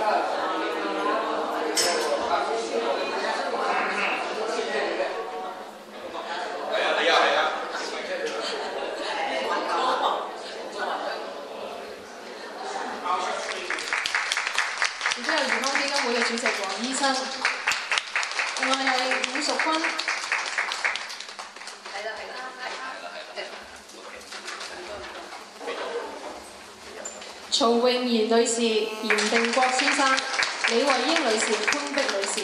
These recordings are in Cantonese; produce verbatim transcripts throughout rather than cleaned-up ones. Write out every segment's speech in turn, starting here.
亦都有兒康基金會嘅主席黃醫生，另外係伍淑君。係啦係啦係啦。曹詠賢女士、嚴定國先生、李慧英女士、潘碧女士。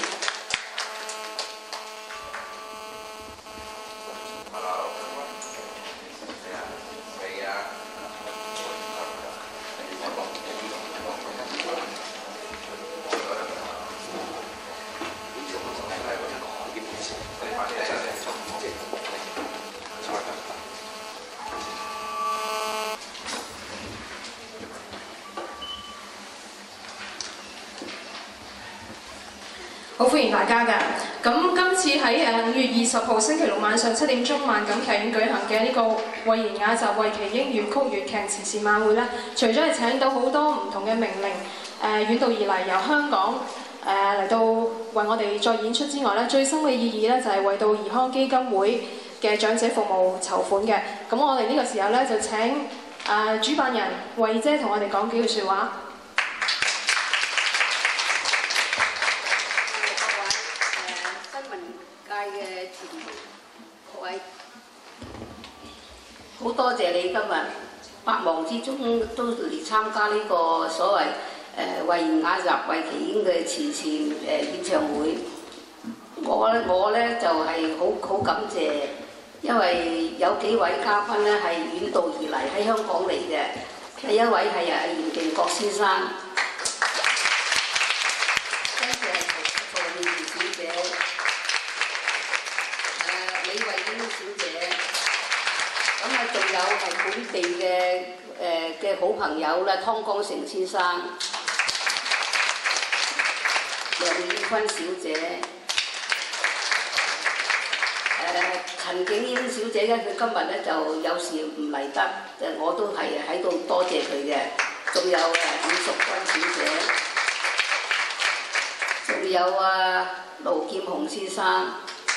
好歡迎大家㗎！咁今次喺誒五月二十號星期六晚上七點鐘萬錦劇院舉行嘅呢個慧賢雅集惠麒英粵曲粵劇慈善晚會咧，除咗係請到好多唔同嘅名伶誒遠道而嚟由香港誒嚟、呃、到為我哋再演出之外咧，最深嘅意義咧就係、是、為到兒康基金會嘅長者服務籌款嘅。咁我哋呢個時候咧就請誒、呃、主辦人慧姐同我哋講幾句説話。 好多謝你今日百忙之中都嚟參加呢個所謂誒慧賢雅集惠麒英嘅慈善誒演唱會。我咧我咧就係好好感謝，因為有幾位嘉賓咧係遠道而嚟喺香港嚟嘅。第一位係啊嚴定國先生，跟住係曹詠賢小姐，誒李慧英小姐。咁啊，仲有係本地嘅誒嘅好朋友啦，湯江成先生、梁燕芬小姐、誒、呃、陳景英小姐咧，佢今日咧就有事唔嚟得，誒我都係喺度多謝佢嘅。仲有誒伍淑君小姐，仲有啊盧劍雄先生，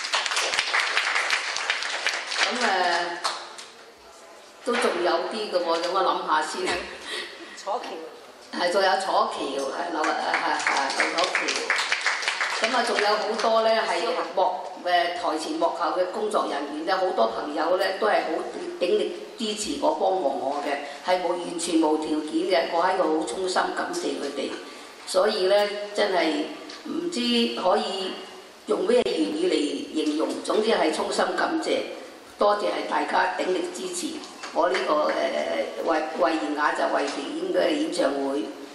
咁誒。呃都仲有啲嘅喎，等我諗下先。楚橋係，仲有楚橋係劉啊係係劉楚橋。咁啊，仲有好多咧係幕誒台前幕後嘅工作人員咧，好多朋友咧都係好鼎力支持我、幫忙我嘅，係冇完全無條件嘅，我喺度好衷心感謝佢哋。所以咧，真係唔知可以用咩言語嚟形容，總之係衷心感謝，多謝係大家鼎力支持。我呢、這個誒惠惠賢雅集惠麒英嘅演唱會。